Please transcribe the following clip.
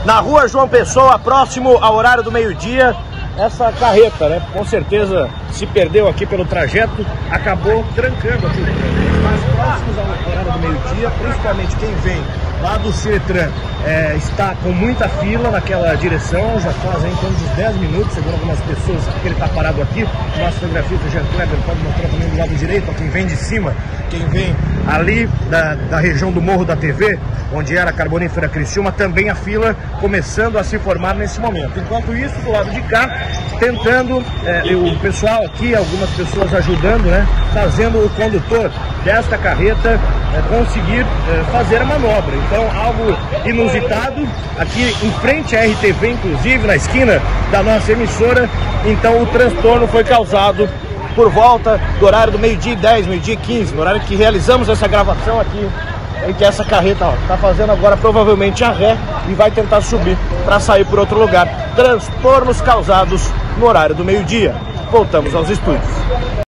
na rua João Pessoa, próximo ao horário do meio-dia. Essa carreta, né, com certeza se perdeu aqui pelo trajeto, acabou trancando aqui os mais próximos ao horário do meio-dia, principalmente quem vem lá do Ciretran está com muita fila naquela direção, já fazem em torno de 10 minutos, segundo algumas pessoas, que ele está parado aqui. Nossa fotografia do Jean Kleber pode mostrar também do lado direito, ó, quem vem de cima, quem vem ali da região do Morro da TV, onde era a Carbonífera Criciúma, também a fila começando a se formar nesse momento. Enquanto isso, do lado de cá, tentando, o pessoal aqui, algumas pessoas ajudando, né, fazendo o condutor desta carreta conseguir fazer a manobra. Então, algo inusitado, aqui em frente à RTV, inclusive, na esquina da nossa emissora. Então, o transtorno foi causado por volta do horário do meio-dia 10, meio-dia 15, no horário que realizamos essa gravação aqui, em que essa carreta está fazendo agora provavelmente a ré e vai tentar subir para sair por outro lugar. Transtornos causados no horário do meio-dia. Voltamos aos estúdios.